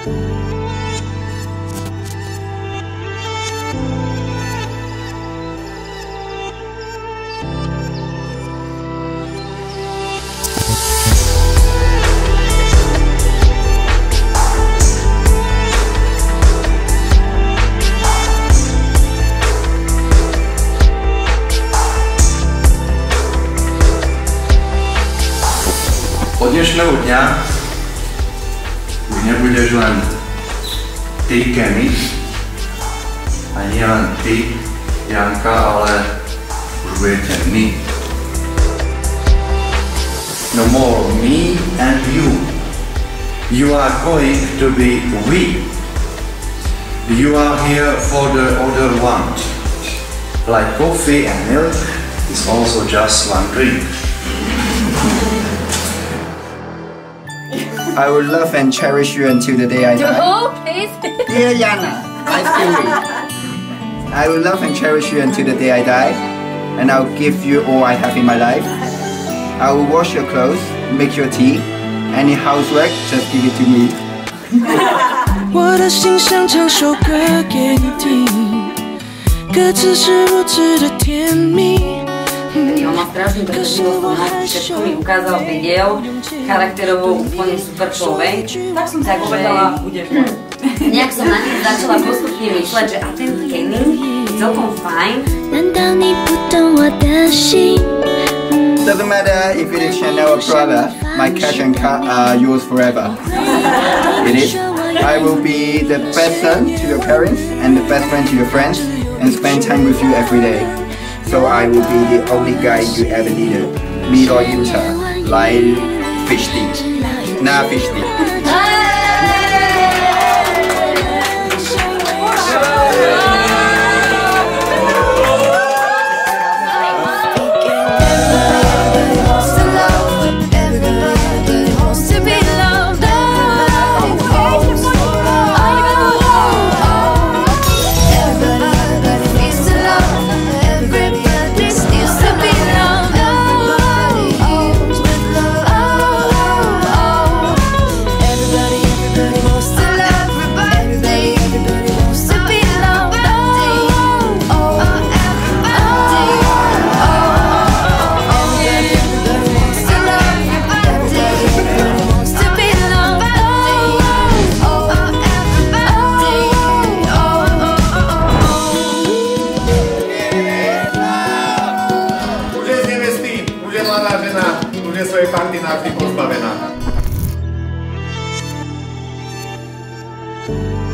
Od dnešného dňa už nebudeš len ty, Kenny, a nie len ty, Janka, ale už budete my. No more me and you. You are going to be we. You are here for the other one. Like coffee and milk is also just one drink. I will love and cherish you until the day I die. Oh, please. Dear Yana, my spirit. I will love and cherish you until the day I die, and I'll give you all I have in my life. I will wash your clothes, make your tea, any housework, just give it to me. 我的心想唱首歌给你听，歌词是如此的甜蜜。 Jo mám strašný trpezlivosť, všetko mi ukázal, videl, charakterovo úplne super človek. Tak som tak povedala, budeš môj. Nejak som na ním začala postupne myšľať, že a ten Kenny je celkom fajn. Doesn't matter if it is Chanel or Prada, my cash and card are yours forever. It is. I will be the best son to your parents and the best friend to your friends and spend time with you every day. So I will be the only guy you ever needed. Me or Utah, like fish deep. Nah, fish deep. Svojej party navždy pozbavená.